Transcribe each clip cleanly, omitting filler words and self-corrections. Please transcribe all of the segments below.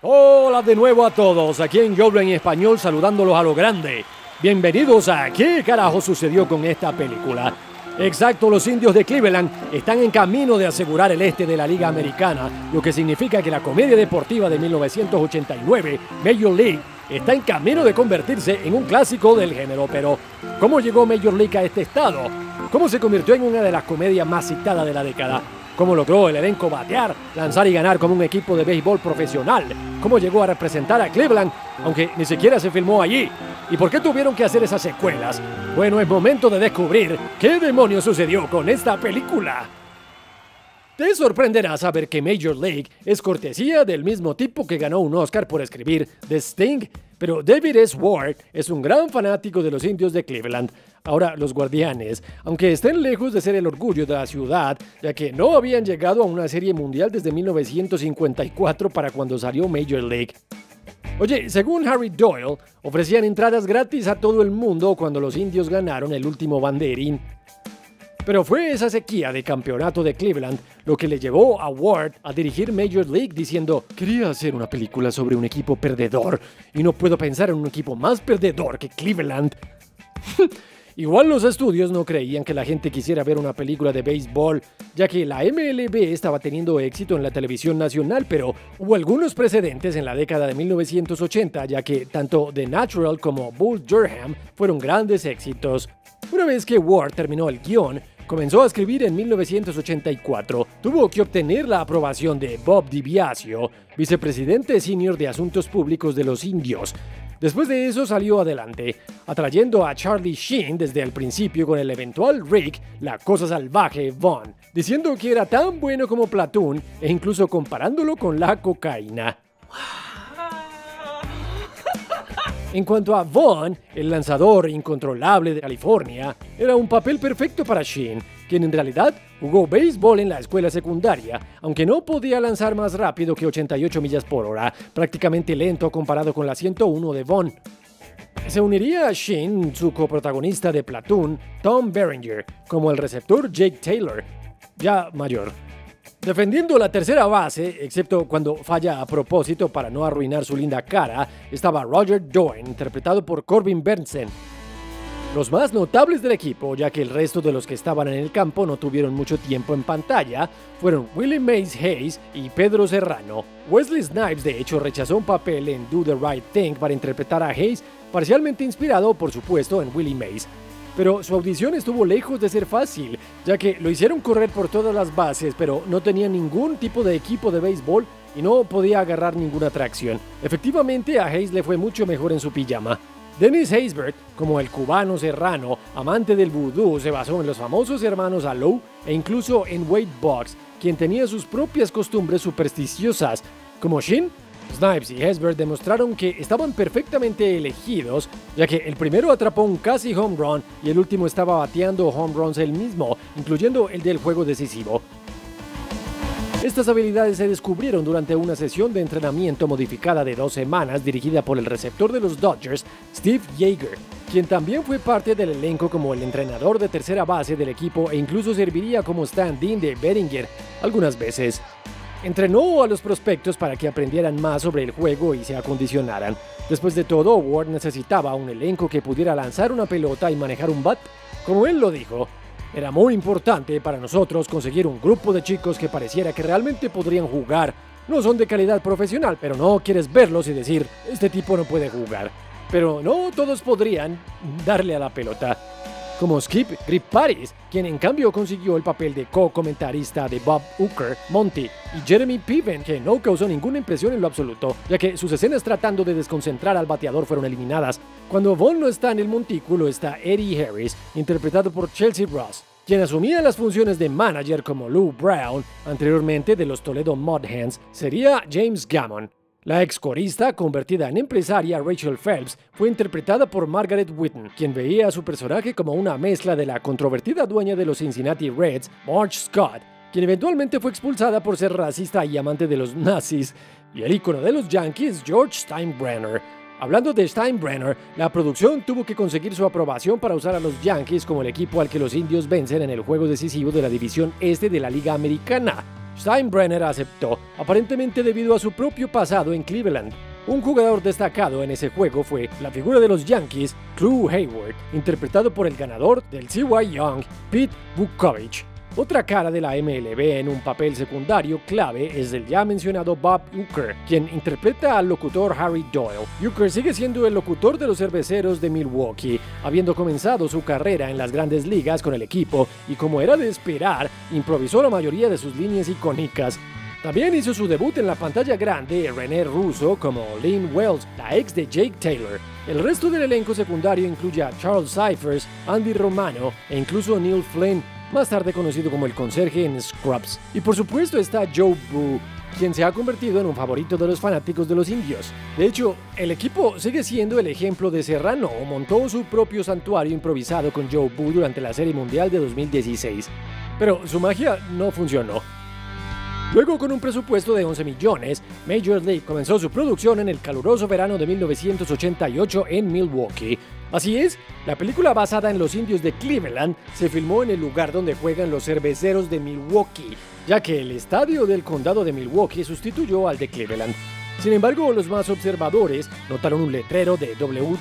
Hola de nuevo a todos, aquí en Yo Hablo en Español saludándolos a lo grande. Bienvenidos a ¿Qué carajo sucedió con esta película? Exacto, los Indios de Cleveland están en camino de asegurar el este de la Liga Americana, lo que significa que la comedia deportiva de 1989, Major League, está en camino de convertirse en un clásico del género. Pero, ¿cómo llegó Major League a este estado? ¿Cómo se convirtió en una de las comedias más citadas de la década? ¿Cómo logró el elenco batear, lanzar y ganar como un equipo de béisbol profesional? ¿Cómo llegó a representar a Cleveland, aunque ni siquiera se filmó allí? ¿Y por qué tuvieron que hacer esas secuelas? Bueno, es momento de descubrir qué demonios sucedió con esta película. Te sorprenderá saber que Major League es cortesía del mismo tipo que ganó un Oscar por escribir The Sting, pero David S. Ward es un gran fanático de los Indios de Cleveland. Ahora, los Guardianes, aunque estén lejos de ser el orgullo de la ciudad, ya que no habían llegado a una serie mundial desde 1954 para cuando salió Major League. Oye, según Harry Doyle, ofrecían entradas gratis a todo el mundo cuando los Indios ganaron el último banderín. Pero fue esa sequía de campeonato de Cleveland lo que le llevó a Ward a dirigir Major League diciendo: quería hacer una película sobre un equipo perdedor y no puedo pensar en un equipo más perdedor que Cleveland. Igual los estudios no creían que la gente quisiera ver una película de béisbol, ya que la MLB estaba teniendo éxito en la televisión nacional, pero hubo algunos precedentes en la década de 1980, ya que tanto The Natural como Bull Durham fueron grandes éxitos. Una vez que Ward terminó el guión, comenzó a escribir en 1984. Tuvo que obtener la aprobación de Bob DiBiasio, vicepresidente senior de Asuntos Públicos de los Indios. Después de eso salió adelante, atrayendo a Charlie Sheen desde el principio con el eventual Rick, la cosa salvaje Vaughn, diciendo que era tan bueno como Platoon e incluso comparándolo con la cocaína. En cuanto a Vaughn, el lanzador incontrolable de California, era un papel perfecto para Sheen, quien en realidad jugó béisbol en la escuela secundaria, aunque no podía lanzar más rápido que 88 millas por hora, prácticamente lento comparado con la 101 de Vaughn. Se uniría a Sheen su coprotagonista de Platoon, Tom Berenger, como el receptor Jake Taylor, ya mayor. Defendiendo la tercera base, excepto cuando falla a propósito para no arruinar su linda cara, estaba Roger Doyne, interpretado por Corbin Bernsen. Los más notables del equipo, ya que el resto de los que estaban en el campo no tuvieron mucho tiempo en pantalla, fueron Willie Mays Hayes y Pedro Serrano. Wesley Snipes, de hecho, rechazó un papel en Do the Right Thing para interpretar a Hayes, parcialmente inspirado, por supuesto, en Willie Mays. Pero su audición estuvo lejos de ser fácil, ya que lo hicieron correr por todas las bases, pero no tenía ningún tipo de equipo de béisbol y no podía agarrar ninguna tracción. Efectivamente, a Hayes le fue mucho mejor en su pijama. Dennis Haysbert, como el cubano Serrano, amante del vudú, se basó en los famosos hermanos Alou e incluso en Wade Boggs, quien tenía sus propias costumbres supersticiosas. Como Sheen, Snipes y Haysbert demostraron que estaban perfectamente elegidos, ya que el primero atrapó un casi home run y el último estaba bateando home runs él mismo, incluyendo el del juego decisivo. Estas habilidades se descubrieron durante una sesión de entrenamiento modificada de 2 semanas dirigida por el receptor de los Dodgers, Steve Yeager, quien también fue parte del elenco como el entrenador de tercera base del equipo e incluso serviría como stand-in de Berenger algunas veces. Entrenó a los prospectos para que aprendieran más sobre el juego y se acondicionaran. Después de todo, Ward necesitaba un elenco que pudiera lanzar una pelota y manejar un bat. Como él lo dijo, era muy importante para nosotros conseguir un grupo de chicos que pareciera que realmente podrían jugar. No son de calidad profesional, pero no quieres verlos y decir, este tipo no puede jugar. Pero no todos podrían darle a la pelota. Como Skip Grip Paris, quien en cambio consiguió el papel de co-comentarista de Bob Uecker, Monty y Jeremy Piven, que no causó ninguna impresión en lo absoluto, ya que sus escenas tratando de desconcentrar al bateador fueron eliminadas. Cuando Vaughn no está en el montículo está Eddie Harris, interpretado por Chelsea Ross, quien asumía las funciones de manager como Lou Brown, anteriormente de los Toledo Mud Hens, sería James Gammon. La ex corista, convertida en empresaria Rachel Phelps, fue interpretada por Margaret Whitten, quien veía a su personaje como una mezcla de la controvertida dueña de los Cincinnati Reds, Marge Scott, quien eventualmente fue expulsada por ser racista y amante de los nazis, y el ícono de los Yankees, George Steinbrenner. Hablando de Steinbrenner, la producción tuvo que conseguir su aprobación para usar a los Yankees como el equipo al que los indios vencen en el juego decisivo de la División Este de la Liga Americana. Steinbrenner aceptó, aparentemente debido a su propio pasado en Cleveland. Un jugador destacado en ese juego fue la figura de los Yankees, Clu Hayward, interpretado por el ganador del Cy Young, Pete Vukovich. Otra cara de la MLB en un papel secundario clave es el ya mencionado Bob Uecker, quien interpreta al locutor Harry Doyle. Uecker sigue siendo el locutor de los Cerveceros de Milwaukee, habiendo comenzado su carrera en las grandes ligas con el equipo y, como era de esperar, improvisó la mayoría de sus líneas icónicas. También hizo su debut en la pantalla grande René Russo como Lynn Wells, la ex de Jake Taylor. El resto del elenco secundario incluye a Charles Cyphers, Andy Romano e incluso Neil Flynn, más tarde conocido como el conserje en Scrubs. Y por supuesto está Joe Boo, quien se ha convertido en un favorito de los fanáticos de los Indios. De hecho, el equipo sigue siendo el ejemplo de Serrano, montó su propio santuario improvisado con Joe Boo durante la Serie Mundial de 2016. Pero su magia no funcionó. Luego, con un presupuesto de 11 millones, Major League comenzó su producción en el caluroso verano de 1988 en Milwaukee. Así es, la película basada en los Indios de Cleveland se filmó en el lugar donde juegan los Cerveceros de Milwaukee, ya que el estadio del condado de Milwaukee sustituyó al de Cleveland. Sin embargo, los más observadores notaron un letrero de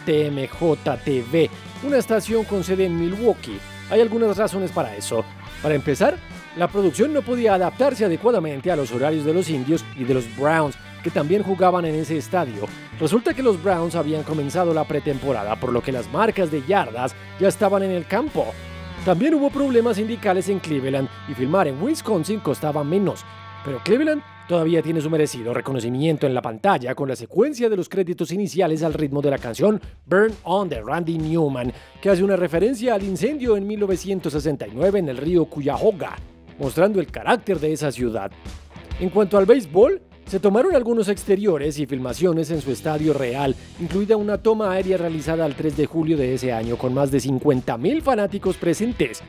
WTMJ-TV, una estación con sede en Milwaukee. Hay algunas razones para eso. Para empezar, la producción no podía adaptarse adecuadamente a los horarios de los Indios y de los Browns, que también jugaban en ese estadio. Resulta que los Browns habían comenzado la pretemporada, por lo que las marcas de yardas ya estaban en el campo. También hubo problemas sindicales en Cleveland y filmar en Wisconsin costaba menos. Pero Cleveland todavía tiene su merecido reconocimiento en la pantalla con la secuencia de los créditos iniciales al ritmo de la canción Burn On de Randy Newman, que hace una referencia al incendio en 1969 en el río Cuyahoga, mostrando el carácter de esa ciudad. En cuanto al béisbol, se tomaron algunos exteriores y filmaciones en su estadio real, incluida una toma aérea realizada el 3 de julio de ese año con más de 50,000 fanáticos presentes.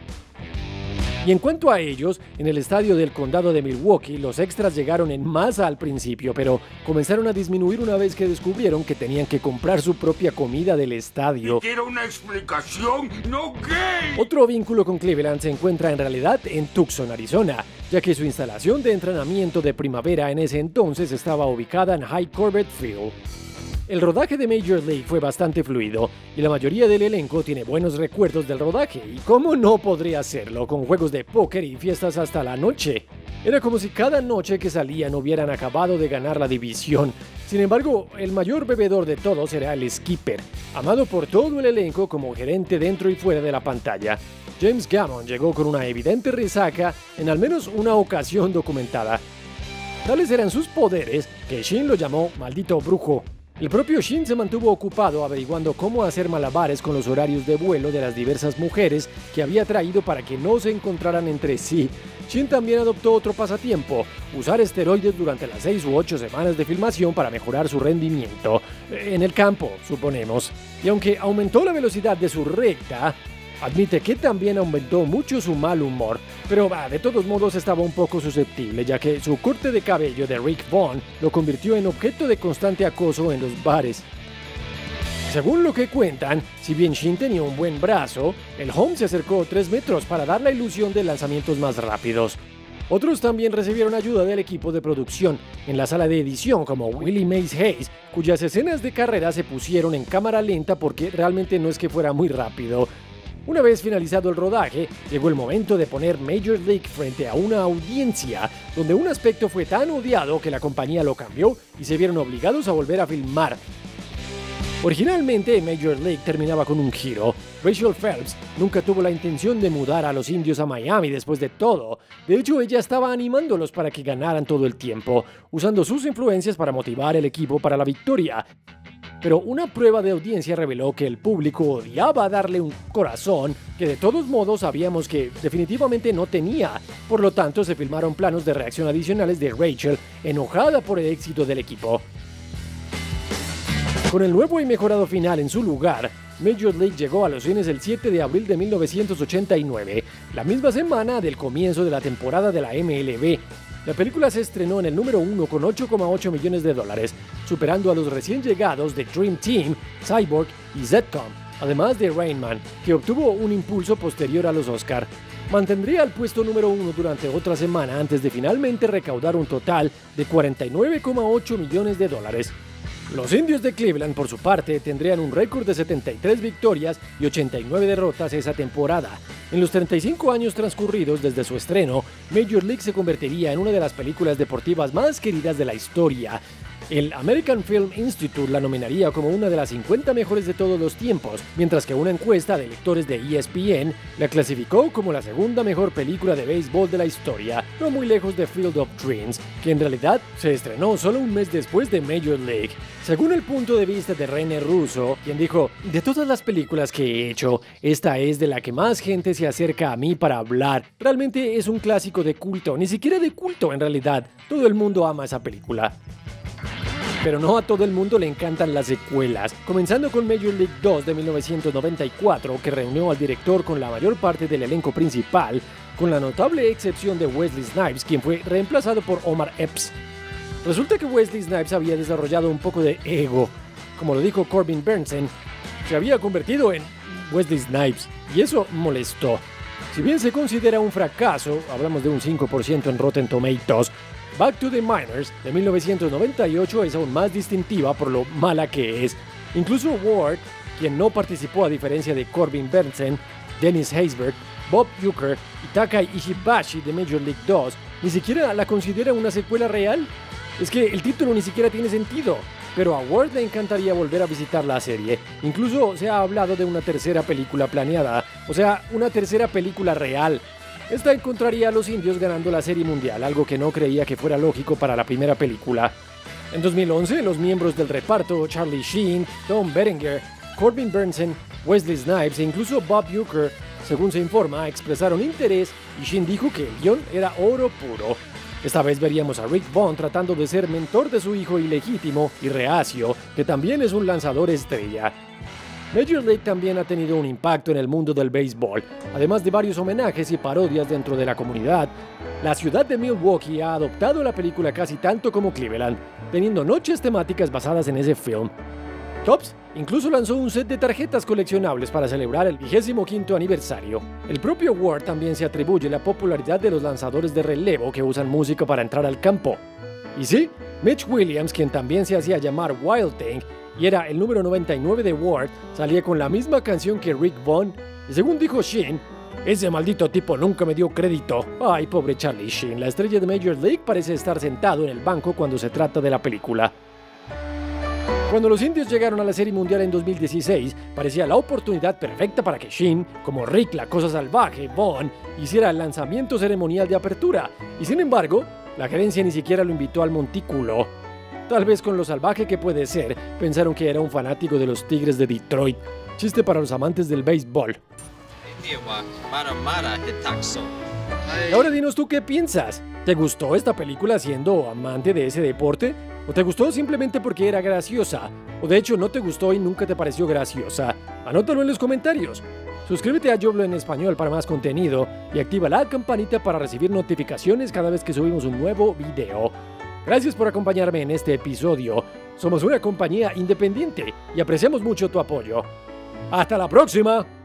Y en cuanto a ellos, en el estadio del condado de Milwaukee, los extras llegaron en masa al principio, pero comenzaron a disminuir una vez que descubrieron que tenían que comprar su propia comida del estadio. ¿Quiero una explicación? ¡No gay! Otro vínculo con Cleveland se encuentra en realidad en Tucson, Arizona, ya que su instalación de entrenamiento de primavera en ese entonces estaba ubicada en High Corbett Field. El rodaje de Major League fue bastante fluido y la mayoría del elenco tiene buenos recuerdos del rodaje, y cómo no podría hacerlo con juegos de póker y fiestas hasta la noche. Era como si cada noche que salían hubieran acabado de ganar la división. Sin embargo, el mayor bebedor de todos era el skipper, amado por todo el elenco como gerente dentro y fuera de la pantalla. James Gammon llegó con una evidente resaca en al menos una ocasión documentada. Tales eran sus poderes que Sheen lo llamó maldito brujo. El propio Sheen se mantuvo ocupado averiguando cómo hacer malabares con los horarios de vuelo de las diversas mujeres que había traído para que no se encontraran entre sí. Sheen también adoptó otro pasatiempo, usar esteroides durante las 6 u 8 semanas de filmación para mejorar su rendimiento, en el campo, suponemos. Y aunque aumentó la velocidad de su recta, admite que también aumentó mucho su mal humor, pero de todos modos estaba un poco susceptible, ya que su corte de cabello de Rick Vaughn lo convirtió en objeto de constante acoso en los bares. Según lo que cuentan, si bien Sheen tenía un buen brazo, el home se acercó 3 metros para dar la ilusión de lanzamientos más rápidos. Otros también recibieron ayuda del equipo de producción en la sala de edición, como Willie Mays Hayes, cuyas escenas de carrera se pusieron en cámara lenta porque realmente no es que fuera muy rápido. Una vez finalizado el rodaje, llegó el momento de poner Major League frente a una audiencia, donde un aspecto fue tan odiado que la compañía lo cambió y se vieron obligados a volver a filmar. Originalmente, Major League terminaba con un giro. Rachel Phelps nunca tuvo la intención de mudar a los Indios a Miami después de todo. De hecho, ella estaba animándolos para que ganaran todo el tiempo, usando sus influencias para motivar el equipo para la victoria. Pero una prueba de audiencia reveló que el público odiaba darle un corazón que de todos modos sabíamos que definitivamente no tenía. Por lo tanto, se filmaron planos de reacción adicionales de Rachel, enojada por el éxito del equipo. Con el nuevo y mejorado final en su lugar, Major League llegó a los cines el 7 de abril de 1989, la misma semana del comienzo de la temporada de la MLB. La película se estrenó en el número 1 con $8,8 millones, superando a los recién llegados de Dream Team, Cyborg y Zcom, además de Rain Man, que obtuvo un impulso posterior a los Oscar. mantendría el puesto número 1 durante otra semana antes de finalmente recaudar un total de $49,8 millones. Los Indios de Cleveland, por su parte, tendrían un récord de 73 victorias y 89 derrotas esa temporada. En los 35 años transcurridos desde su estreno, Major League se convertiría en una de las películas deportivas más queridas de la historia. El American Film Institute la nominaría como una de las 50 mejores de todos los tiempos, mientras que una encuesta de lectores de ESPN la clasificó como la segunda mejor película de béisbol de la historia, no muy lejos de Field of Dreams, que en realidad se estrenó solo un mes después de Major League. Según el punto de vista de René Russo, quien dijo: "De todas las películas que he hecho, esta es de la que más gente se acerca a mí para hablar. Realmente es un clásico de culto, ni siquiera de culto en realidad. Todo el mundo ama esa película". Pero no a todo el mundo le encantan las secuelas, comenzando con Major League 2 de 1994, que reunió al director con la mayor parte del elenco principal, con la notable excepción de Wesley Snipes, quien fue reemplazado por Omar Epps. Resulta que Wesley Snipes había desarrollado un poco de ego. Como lo dijo Corbin Bernsen, se había convertido en Wesley Snipes, y eso molestó. Si bien se considera un fracaso, hablamos de un 5% en Rotten Tomatoes, Back to the Minors de 1998 es aún más distintiva por lo mala que es. Incluso Ward, quien no participó a diferencia de Corbin Bernsen, Dennis Haysbert, Bob Uecker y Takai Ishibashi de Major League 2, ni siquiera la considera una secuela real. Es que el título ni siquiera tiene sentido, pero a Ward le encantaría volver a visitar la serie. Incluso se ha hablado de una tercera película planeada, o sea, una tercera película real. Esta encontraría a los indios ganando la Serie Mundial, algo que no creía que fuera lógico para la primera película. En 2011, los miembros del reparto, Charlie Sheen, Tom Berenger, Corbin Bernsen, Wesley Snipes e incluso Bob Uecker, según se informa, expresaron interés y Sheen dijo que el guión era oro puro. Esta vez veríamos a Rick Vaughn tratando de ser mentor de su hijo ilegítimo y reacio, que también es un lanzador estrella. Major League también ha tenido un impacto en el mundo del béisbol. Además de varios homenajes y parodias dentro de la comunidad, la ciudad de Milwaukee ha adoptado la película casi tanto como Cleveland, teniendo noches temáticas basadas en ese film. Topps incluso lanzó un set de tarjetas coleccionables para celebrar el 25º aniversario. El propio Ward también se atribuye la popularidad de los lanzadores de relevo que usan música para entrar al campo. Y sí, Mitch Williams, quien también se hacía llamar Wild Thing, y era el número 99 de Ward, salía con la misma canción que Rick Vaughn, y según dijo Sheen, "Ese maldito tipo nunca me dio crédito". Ay, pobre Charlie Sheen, la estrella de Major League parece estar sentado en el banco cuando se trata de la película. Cuando los indios llegaron a la Serie Mundial en 2016, parecía la oportunidad perfecta para que Sheen, como Rick la Cosa Salvaje, Vaughn, hiciera el lanzamiento ceremonial de apertura, y sin embargo, la gerencia ni siquiera lo invitó al montículo. Tal vez con lo salvaje que puede ser, pensaron que era un fanático de los Tigres de Detroit. Chiste para los amantes del béisbol. Y ahora dinos tú qué piensas. ¿Te gustó esta película siendo amante de ese deporte? ¿O te gustó simplemente porque era graciosa? ¿O de hecho no te gustó y nunca te pareció graciosa? Anótalo en los comentarios. Suscríbete a YoBlo en español para más contenido y activa la campanita para recibir notificaciones cada vez que subimos un nuevo video. Gracias por acompañarme en este episodio. Somos una compañía independiente y apreciamos mucho tu apoyo. ¡Hasta la próxima!